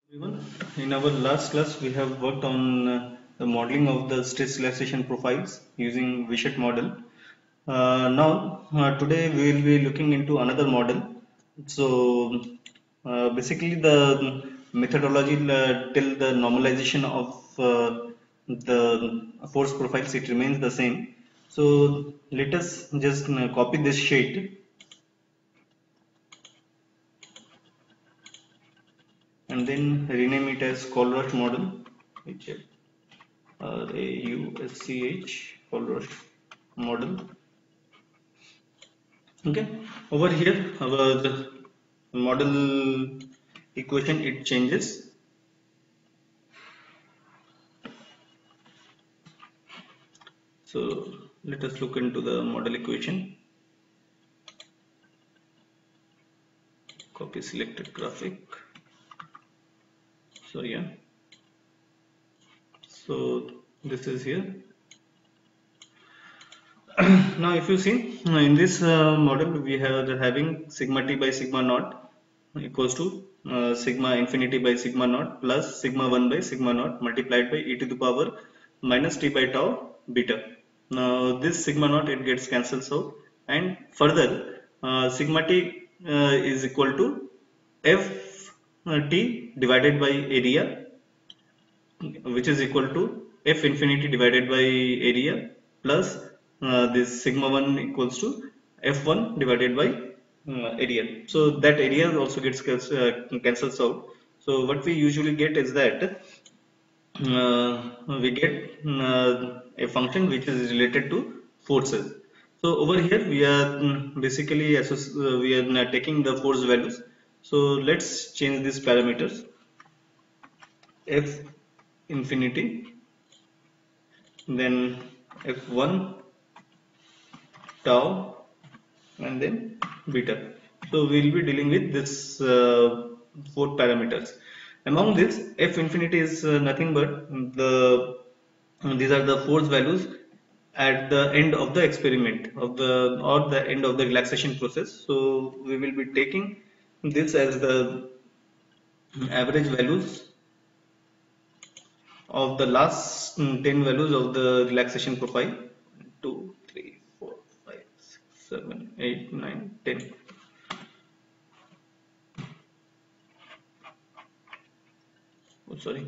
Everyone, in our last class, we have worked on the modeling of the stress relaxation profiles using Vishet model. Now, today we will be looking into another model. So, basically, the methodology till the normalization of the force profiles it remains the same. So, let us just copy this sheet and then rename it as Colrush model. RAUSCH Colrush model. Okay, over here our model equation it changes. So let us look into the model equation. Copy selected graphic. So yeah, so this is here. Now if you see in this model we are having sigma t by sigma naught equals to sigma infinity by sigma naught plus sigma 1 by sigma naught multiplied by e to the power minus t by tau beta. Now this sigma naught it gets cancelled out, and further sigma t is equal to f t divided by area, which is equal to f infinity divided by area plus this sigma 1 equals to f1 divided by area. So that area also gets cancels out. So what we usually get is that we get a function which is related to forces. So over here we are basically we are taking the force values. So let's change these parameters. F infinity, then f1 tau, and then beta. So we'll be dealing with this four parameters. Among this, f infinity is nothing but these are the force values at the end of the experiment of the or the end of the relaxation process. So we will be taking this as the average values of the last 10 values of the relaxation profile. 2, 3, 4, 5, 6, 7, 8, 9, 10. Oh, sorry.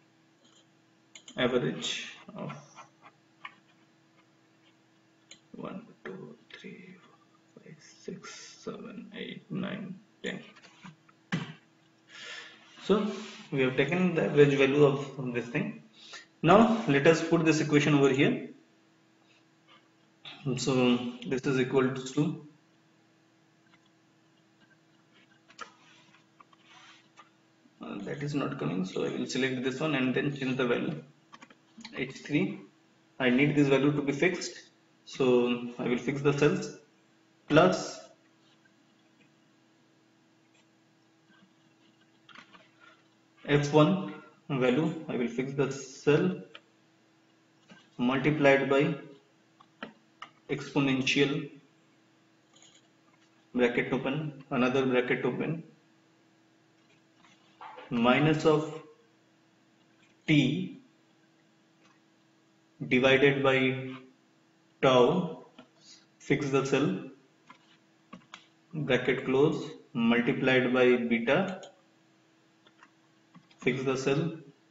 Average of 1, 2, 3, 4, 5, 6, 7, 8, 9, 10. So we have taken the average value of this thing. Now let us put this equation over here. So this is equal to that is not coming, so I will select this one and then change the value h3. I need this value to be fixed, so I will fix the cells plus f1 value. I will fix the cell multiplied by exponential bracket open, another bracket open, minus of t divided by tau, fix the cell, bracket close, multiplied by beta, fix the cell,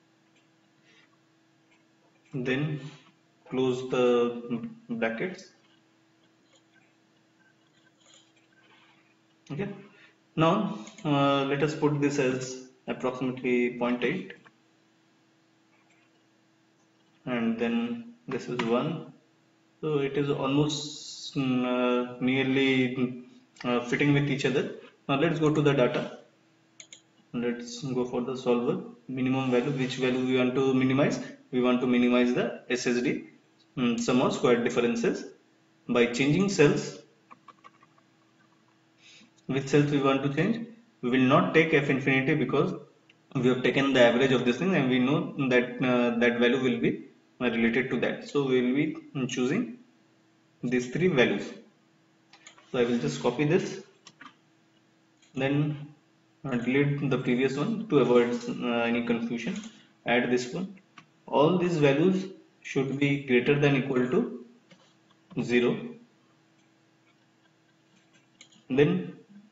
then close the brackets. Okay, now let us put this as approximately 0.8, and then this is 1, so it is almost nearly fitting with each other. Now let's go to the data. Let's go for the solver. Minimum value, which value we want to minimize? We want to minimize the SSD, sum of squared differences, by changing cells. Which cells we want to change? We will not take f infinity because we have taken the average of this thing and we know that that value will be related to that. So we will be choosing these three values. So I will just copy this, then delete the previous one to avoid any confusion. Add this one. All these values should be greater than equal to 0. Then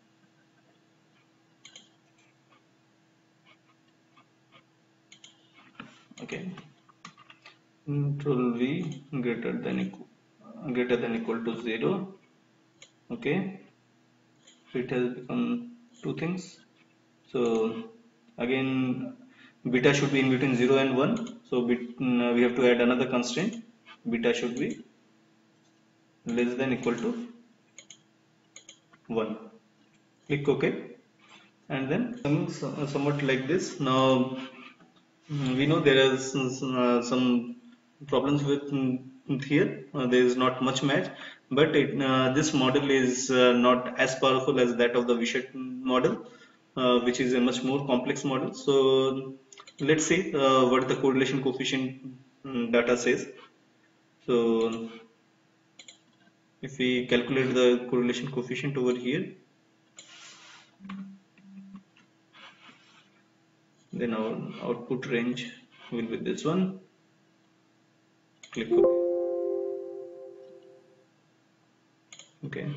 okay, control V greater than equal to 0. Okay, so it has become two things. So again, beta should be in between 0 and 1. So we have to add another constraint. Beta should be less than equal to 1. Click OK, and then somewhat like this. Now we know there is some problems with here. There is not much match, but this model is not as powerful as that of the Wishart model, which is a much more complex model. So let's see what the correlation coefficient data says. So if we calculate the correlation coefficient over here, then our output range will be this one. Click OK. Okay.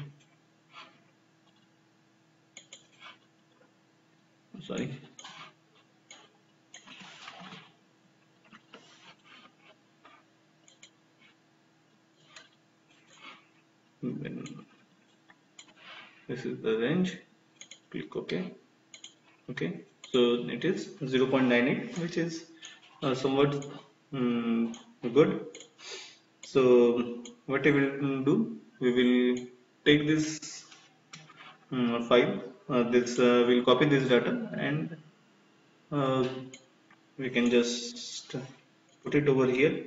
Sorry. Then this is the range. Click OK. Okay. So it is 0.98, which is somewhat good. So what we will do, we will take this file. This we'll copy this data, and uh, we can just put it over here.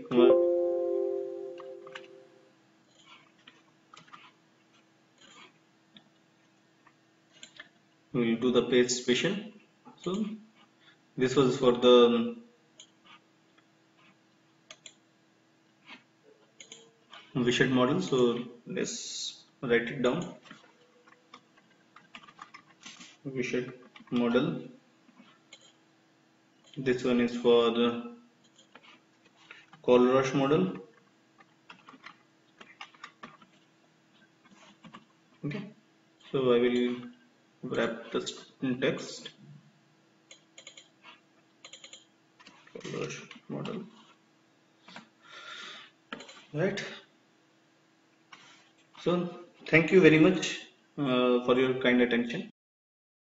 We'll do the page special. So this was for the Wishart model. So let's write it down. Wishart model. This one is for the Colrush model. Okay, so I will wrap this in text. Colrush model, right? So thank you very much for your kind attention.